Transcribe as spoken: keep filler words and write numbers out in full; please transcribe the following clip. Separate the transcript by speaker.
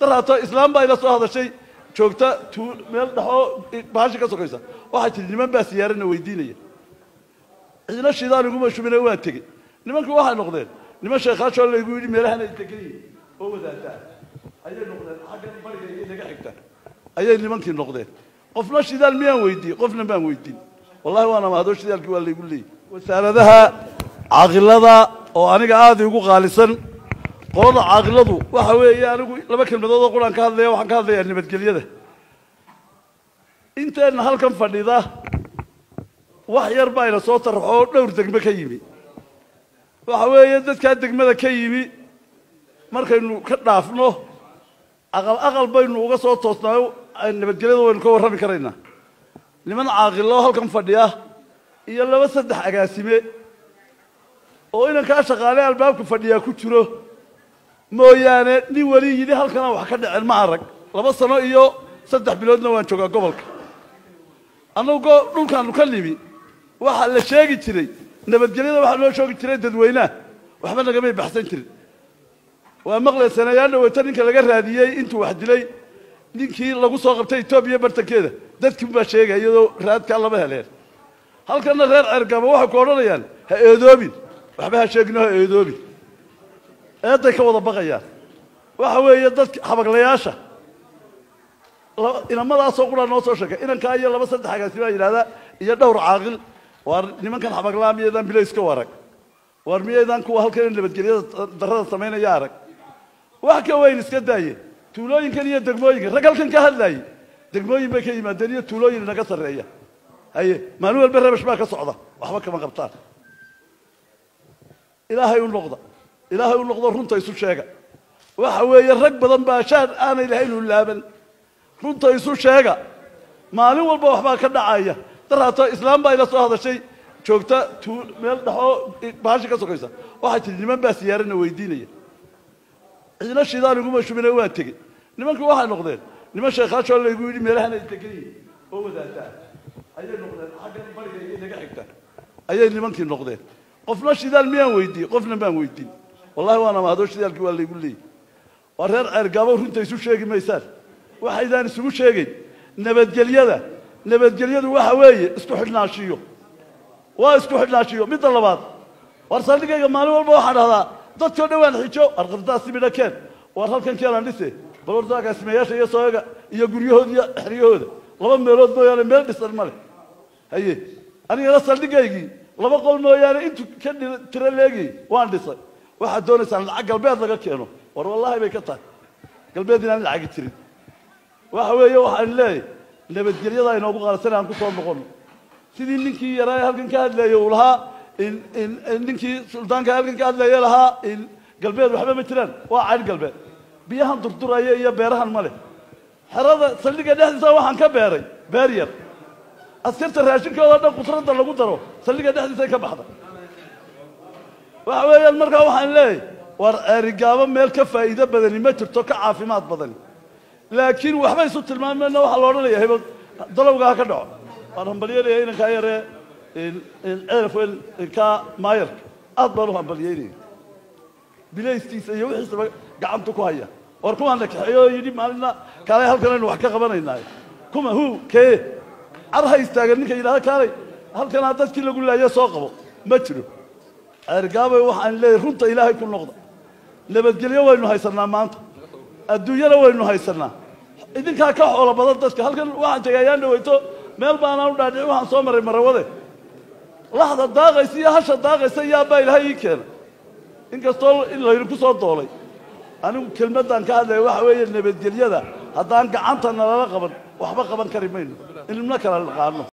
Speaker 1: daraato islaam baa ila soo hadashay joogta meel dhaxo baashi ka sokaysa waxa tii niman baa siyaarana weydiinaya cidina shidaan ugu mashubina waa tagay nimanku waxa noqdeen niman sheekhaasho la igu yiri meelahan ay tagay oo wadaata ayay noqdeen xagga bariga iyo naga xigta ayay nimankii noqdeen qofna shidaan miyaan weydiin qofna baan weydiin wallahi waana ma hado shidaalkii waa la igu leeyay wasaaradaha caaqilada oo aniga aad ugu qaalisan qolada caaqiladu waxa weeye anigu laba kelmadood oo quraan ka hadlaya waxaan ka hadlayaa nabadgelyada intaan halkan fadhida wax yar baa ila soo tarxo dhowr degmo ka yimi waxa weeye dadka degmada ka yimi markaynu ka dhaafno aqal aqal baynu uga soo toosnaayo nabadgelyada waynu ka warrami karaynaa niman caaqilo halkan fadhiya iyo laba saddex agaasime oo inaan ka shaqaalay albaabka fadhiya ku jiro mooyaane nin wali yidhi halkan wax ka dhacen ma arag laba sano iyo saddex biloodna waan joogaa gobolka anagu dhulkan ka nimi waxa la sheegi jiray nabadgelyada waxa loo sheegi jiray dadweynaha waxba naga may baxsan jirin waa maqlaysanayaan wata ninka laga raadiyay intuu wax dilay ninkii lagu soo qabtay Itoobiya bartankeeda dadkii baa sheegay iyadoo raadka laba heleen halkana reer Cergaba waxa ku oranayaan ha eedoobin waxba ha sheegno ha eedoobin eeday ka wada baqayaan waxa weeye dadka xabaglayaasha inamadaas oo quraan noo soo sheegay inanka iyo laba saddex agaasima yiraahda iyo dhowr caaqil war nimankan xabaglaamiyadan bilayska warag war miyeedan kuwa halkan nabadgelyada darrada sameynaya arag wax ka weyn iska daayay tuulooyinkan iyo degmooyinka rag halkan ka hadlayay degmooyin bay ka yimaadeen iyo tuulooyin naga sareeya haye maanuel barabash baa ka socda waxba kama qabtaan ilaahay u noqda ilaahay u noqdo runta isu sheega waxa weeye rag badan baa shaan aan ilaahay u laaban runta isu sheega maalin walba waxba ka dhacaya daraato islaam baa ila soo hadashay joogta meel dhaxo baashi ka sokaysa waxa tii niman baa siyaarana weydiinaya cidina shidaan ugu mashubina waa tagay nimanku waxa noqdeen niman sheekhaasho la igu yiri meelahan ay tagay oo wadaata ayay noqdeen xagga bariga iyo naga xigta ayay nimankii noqdeen qofna shidaan miyaan weydiin qofna baan weydiin wallahi waana ma hado shidaalkii waa la igu leeyay waa reer Cergaba runta isu sheegi maysaan waxaydaan isugu sheegay nabadgelyada nabadgelyadu waxa weeye isku xidhnaashiyo waa isku xidhnaashiyo mid labaad war saldhigayga maalin walba waxa dhahdaa dadka dhawaan xijo arqardaasi midakeen war halkan keenan dhise balordaga sameeyasha iyo sooga iyo guryahooda iyo xiriyahooda laba meelood mooyaane meel dhisan male haye aniga la saldhigaygii laba qol mooyaane intu ka tira leegi waan dhisay waxa doonaysan lacag galbeed laga keeno war wallahi bay ka tahay galbeed inaan lacag tirin waxa weeye waxaan leeyahay nabadgelyada ay noogu qaarsan aan ku soo noqon sidii ninkii yaraa halkan ka hadlayay uu lahaa in in ninkii sultaanka halkan ka hadlayay lahaa in galbeed waxba ma jiraan waa caan galbeed biyahan durduraya iyo beerahan male xarada saldhiga dhexdiisa waxaan ka beeray beer yar askarta raashinkooda dhan qudrada lagu daro saldhiga dhexdiisa ka baxda waxa weeyaan markaa waxaan leeyahay war Cergaba meel ka faa'iido badan ma jirto ka caafimaad badan laakiin waxba isu tilmaamayna waxa loo dhaleeyahay dalowga ka dhaco waan hambalyeeyay in ka yare in in elfel ka maayar aad baan u hambalyeeyay bilaystiisa iyo wixii gacanta ku haya war kuwan la kaxeeyo yidi maalina kale halkan wax ka qabanaynaa kuma hu kee arha istaagan ninka yiraahdo kale halkan dadkii lagu laayo soo qabo ma jiro Cergaba waxaan leeyahay runta ilaahay ku noqda nabadgelyo waynu haysanaa maanta adduunyada waynu haysanaa idinka ka xoolo badan dadka halkan waxaan tagayaan dhawayto meel baan aan u dhaadhici waxaan soo maray marawade laxda daaqaysa iyo hasha daaqaysa yaa baa ilaahay keena inkastoo in la yiri ku soo doolay anigu kelmadan ka hadlay waxa weeye nabadgelyada haddaan gacanta nala qaban waxba qaban kari mayno in ma kala qaadno